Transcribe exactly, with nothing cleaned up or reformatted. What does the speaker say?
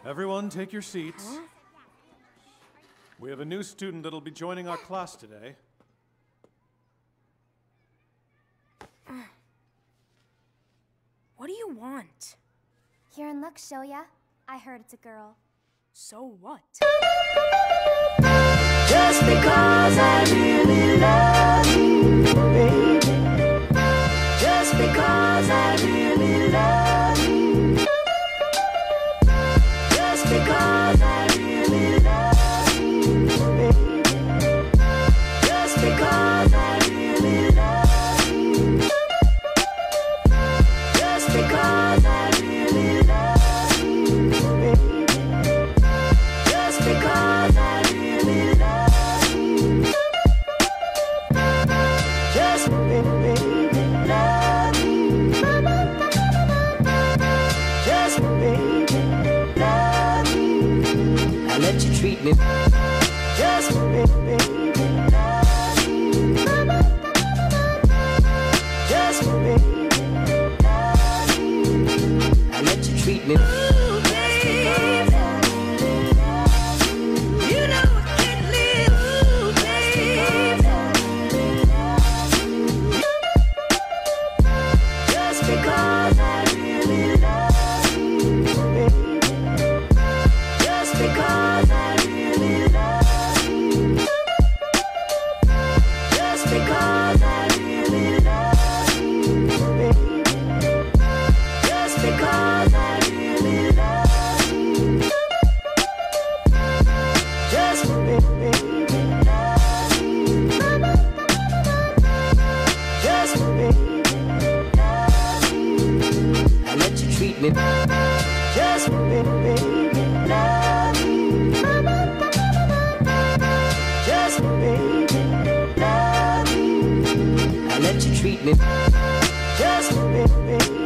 Everyone, take your seats. Huh? We have a new student that'll be joining our class today. What do you want? Here in luck, Shoya. I heard it's a girl. So what? Just because I really love you, baby. Just because I really love you. Just because I really love you, baby. Just because I really love you. Just because I really love you, baby. Just because I really love you. Just baby, love you. Just baby, love you. I let you treat me. Just baby, love you. Just baby, love you. I let you treat me. Ooh, baby. You know I can't live. Ooh, baby. Just because I really love you, baby. Just because I really love you. Just because I really love you, baby. Just because I really love you. Just baby, love you. Just baby, love you. I let you treat me. Just baby, love you. Just baby, love you. I let you treat me. Just baby.